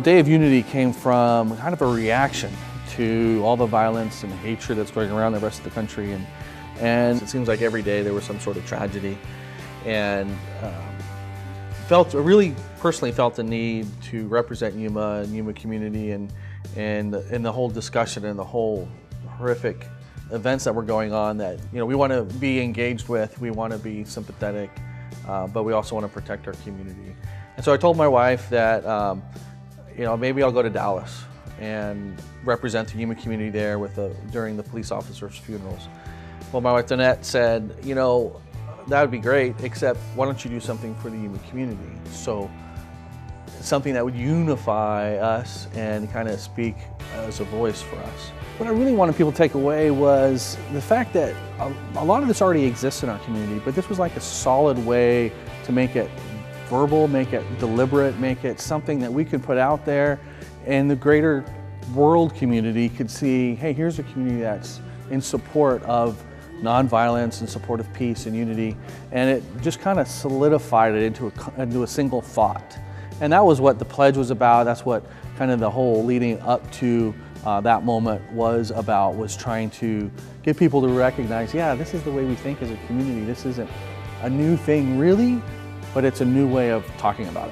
Day of Unity came from kind of a reaction to all the violence and hatred that's going around the rest of the country. And it seems like every day there was some sort of tragedy. And really personally felt the need to represent Yuma and Yuma community and the whole discussion and the whole horrific events that were going on that, you know, we want to be engaged with, we want to be sympathetic, but we also want to protect our community. And so I told my wife that, you know, maybe I'll go to Dallas and represent the Yuma community there during the police officers' funerals. Well, my wife Danette said, you know, that would be great, except why don't you do something for the Yuma community? So something that would unify us and kind of speak as a voice for us. What I really wanted people to take away was the fact that a lot of this already exists in our community, but this was like a solid way to make it verbal, make it deliberate, make it something that we could put out there and the greater world community could see, hey, here's a community that's in support of nonviolence, in support of peace and unity. And it just kind of solidified it into a single thought. And that was what the pledge was about. That's what kind of the whole leading up to that moment was about, was trying to get people to recognize, yeah, this is the way we think as a community. This isn't a new thing really, but it's a new way of talking about it.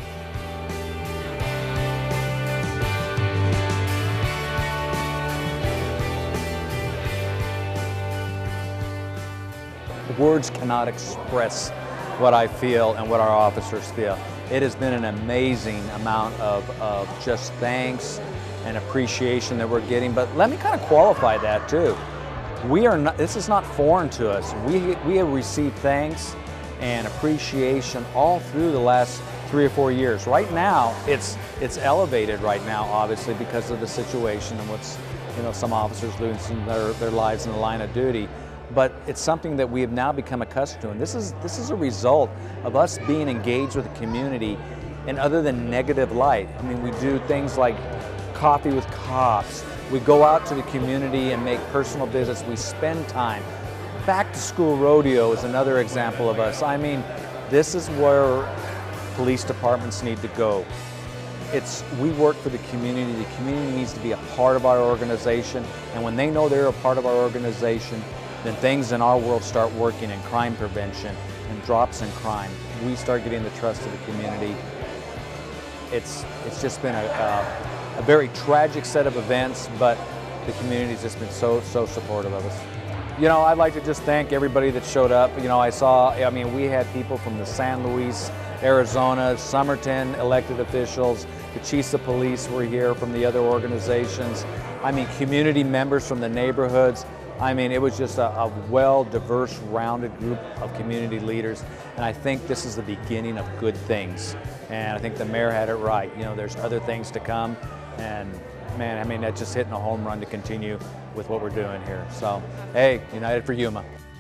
Words cannot express what I feel and what our officers feel. It has been an amazing amount of just thanks and appreciation that we're getting, but let me kind of qualify that too. This is not foreign to us. We have received thanks and appreciation all through the last 3 or 4 years. Right now, it's elevated right now, obviously, because of the situation and what's, you know, some officers losing their lives in the line of duty. But it's something that we have now become accustomed to, and this is a result of us being engaged with the community in other than negative light. I mean, we do things like coffee with cops. We go out to the community and make personal visits. We spend time. Back to school rodeo is another example of us. I mean, this is where police departments need to go. We work for the community. The community needs to be a part of our organization, and when they know they're a part of our organization, then things in our world start working in crime prevention and drops in crime. We start getting the trust of the community. It's just been a very tragic set of events, but the community's just been so supportive of us. You know, I'd like to just thank everybody that showed up. You know, I mean, we had people from the San Luis, Arizona, Somerton elected officials, the chiefs of police were here from the other organizations. I mean, community members from the neighborhoods. I mean, it was just a well, diverse, rounded group of community leaders, and I think this is the beginning of good things. And I think the mayor had it right. You know, there's other things to come, and man, I mean, that's just hitting a home run to continue with what we're doing here. So, hey, United for Yuma.